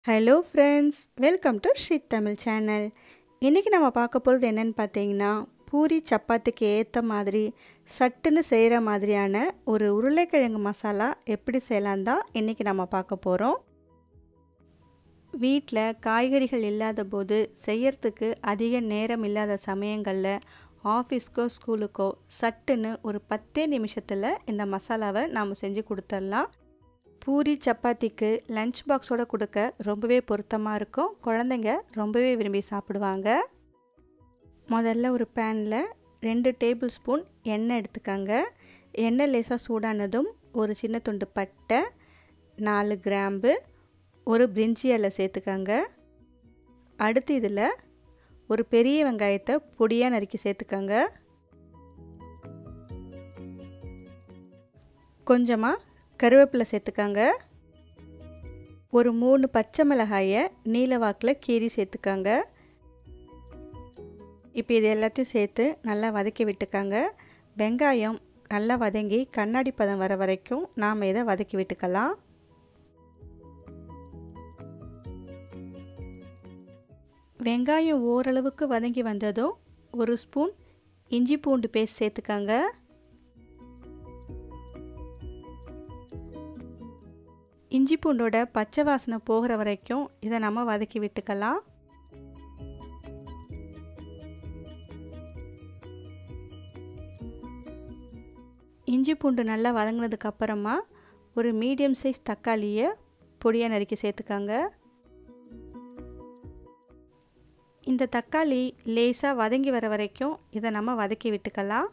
Hello friends, welcome to Sri Tamil channel. இன்றைக்கி நம்ம பார்க்க போகிறது என்னென்னு பார்த்தீங்கன்னா, பூரி சப்பாத்திக்கு ஏற்ற மாதிரி சட்டுன்னு செய்கிற மாதிரியான ஒரு உருளைக்கிழங்கு மசாலா எப்படி செய்யலாம் தான் இன்றைக்கி நம்ம பார்க்க போகிறோம். வீட்டில் காய்கறிகள் இல்லாத போது செய்யறதுக்கு அதிக நேரம் இல்லாத சமயங்களில் ஆஃபீஸ்க்கோ ஸ்கூலுக்கோ சட்டுன்னு ஒரு 10 நிமிஷத்தில் இந்த மசாலாவை நாம் செஞ்சு கொடுத்துடலாம். பூரி சப்பாத்திக்கு லஞ்ச் பாக்ஸோடு கொடுக்க ரொம்பவே பொருத்தமாக இருக்கும். குழந்தைங்க ரொம்பவே விரும்பி சாப்பிடுவாங்க. முதல்ல ஒரு பேனில் 2 டேபிள் ஸ்பூன் எண்ணெய் எடுத்துக்கோங்க. எண்ணெய் லேசாக சூடானதும் ஒரு சின்ன துண்டு பட்டை, 4 கிராம்பு, ஒரு பிரிஞ்சி இலை சேர்த்துக்கோங்க. அடுத்து இதில் ஒரு பெரிய வெங்காயத்தை பொடியாக நறுக்கி சேர்த்துக்கோங்க. கொஞ்சமாக கருவேப்பிலை சேர்த்துக்கோங்க. ஒரு 3 பச்சை மிளகாயை நீல வாக்கில் கீறி சேர்த்துக்கோங்க. இப்போ இது எல்லாத்தையும் சேர்த்து நல்லா வதக்கி விட்டுக்கோங்க. வெங்காயம் நல்லா வதங்கி கண்ணாடி பதம் வர வரைக்கும் நாம் இதை வதக்கி விட்டுக்கலாம். வெங்காயம் ஓரளவுக்கு வதங்கி வந்ததும் ஒரு ஸ்பூன் இஞ்சி பூண்டு பேஸ்ட் சேர்த்துக்கோங்க. இஞ்சி பூண்டோட பச்சை வாசனை போகிற வரைக்கும் இதை நம்ம வதக்கி விட்டுக்கலாம். இஞ்சி பூண்டு நல்லா வதங்கினதுக்கு அப்புறமா ஒரு மீடியம் சைஸ் தக்காளியை பொடியாக நறுக்கி சேர்த்துக்கோங்க. இந்த தக்காளி லேசாக வதங்கி வர வரைக்கும் இதை நம்ம வதக்கி விட்டுக்கலாம்.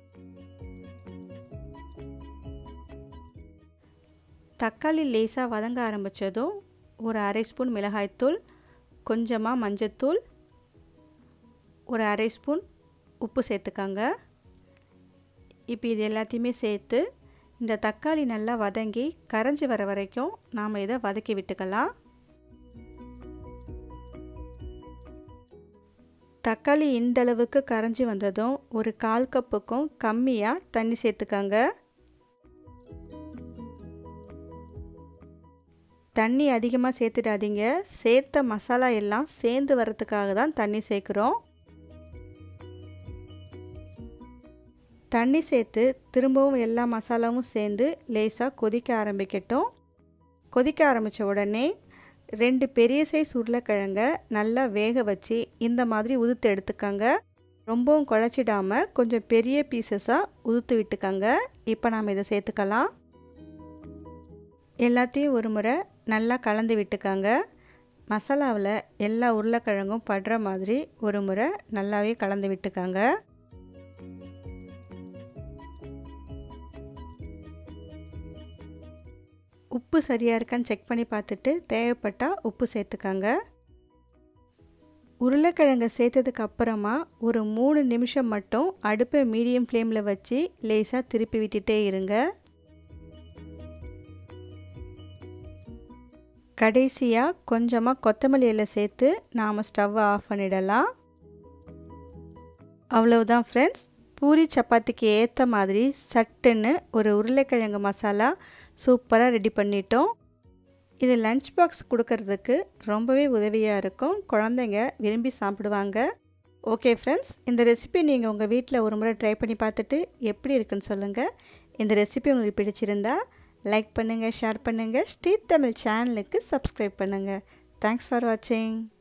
தக்காளி லேசாக வதங்க ஆரம்பித்ததும் ஒரு அரை ஸ்பூன் மிளகாய்த்தூள், கொஞ்சமாக மஞ்சத்தூள், ஒரு அரை ஸ்பூன் உப்பு சேர்த்துக்கோங்க. இப்போ இது எல்லாத்தையுமே சேர்த்து இந்த தக்காளி நல்லா வதங்கி கரைஞ்சி வர வரைக்கும் நாம் இதை வதக்கி விட்டுக்கலாம். தக்காளி இந்த அளவுக்கு கரைஞ்சி வந்ததும் ஒரு 1/4 கப்புக்கும் கம்மியாக தண்ணி சேர்த்துக்கோங்க. தண்ணி அதிகமாக சேர்த்துடாதீங்க. சேர்த்த மசாலா எல்லாம் சேர்ந்து வரத்துக்காக தான் தண்ணி சேர்க்குறோம். தண்ணி சேர்த்து திரும்பவும் எல்லா மசாலாவும் சேர்ந்து லேசாக கொதிக்க ஆரம்பிக்கட்டும். கொதிக்க ஆரம்பித்த உடனே 2 பெரிய சைஸ் உருளைக்கிழங்க நல்லா வேக வச்சு இந்த மாதிரி உதுத்து எடுத்துக்கோங்க. ரொம்பவும் குழச்சிடாமல் கொஞ்சம் பெரிய பீசஸாக உதுத்து விட்டுக்கோங்க. இப்போ நாம் இதை சேர்த்துக்கலாம். எல்லாத்தையும் ஒரு முறை நல்லா கலந்து விட்டுக்கோங்க. மசாலாவில் எல்லா உருளைக்கிழங்கும் படுற மாதிரி ஒரு முறை நல்லாவே கலந்து விட்டுக்கோங்க. உப்பு சரியாக இருக்கான்னு செக் பண்ணி பார்த்துட்டு தேவைப்பட்டால் உப்பு சேர்த்துக்கோங்க. உருளைக்கிழங்கை சேர்த்ததுக்கு அப்புறமா ஒரு 3 நிமிஷம் மட்டும் அடுப்பை மீடியம் ஃப்ளேமில் வச்சு லேசாக திருப்பி விட்டுட்டே இருங்க. கடைசியாக கொஞ்சமாக கொத்தமல்லி இலை சேர்த்து நாம் ஸ்டவ்வை ஆஃப் பண்ணிடலாம். அவ்வளவுதான் ஃப்ரெண்ட்ஸ், பூரி சப்பாத்திக்கு ஏற்ற மாதிரி சட்டுன்னு ஒரு உருளைக்கிழங்கு மசாலா சூப்பராக ரெடி பண்ணிட்டோம். இது லஞ்ச் பாக்ஸ் கொடுக்கறதுக்கு ரொம்பவே உதவியாக இருக்கும். குழந்தைங்க விரும்பி சாப்பிடுவாங்க. ஓகே ஃப்ரெண்ட்ஸ், இந்த ரெசிபி நீங்கள் உங்கள் வீட்டில் ஒரு முறை ட்ரை பண்ணி பார்த்துட்டு எப்படி இருக்குன்னு சொல்லுங்கள். இந்த ரெசிபி உங்களுக்கு பிடிச்சிருந்தா லைக் பண்ணுங்கள், ஷேர் பண்ணுங்கள், ஸ்ரீ தமிழ் சேனலுக்கு சப்ஸ்கிரைப் பண்ணுங்கள். தேங்க்ஸ் ஃபார் வாட்சிங்.